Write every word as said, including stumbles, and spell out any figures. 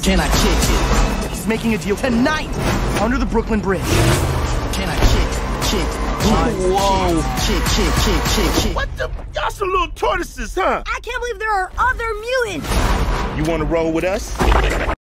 Can I kick it? He's making a deal tonight under the Brooklyn Bridge. Can I kick, kick, one, Whoa. kick, kick, kick, kick, kick. What the? Y'all some little tortoises, huh? I can't believe there are other mutants. You wanna roll with us?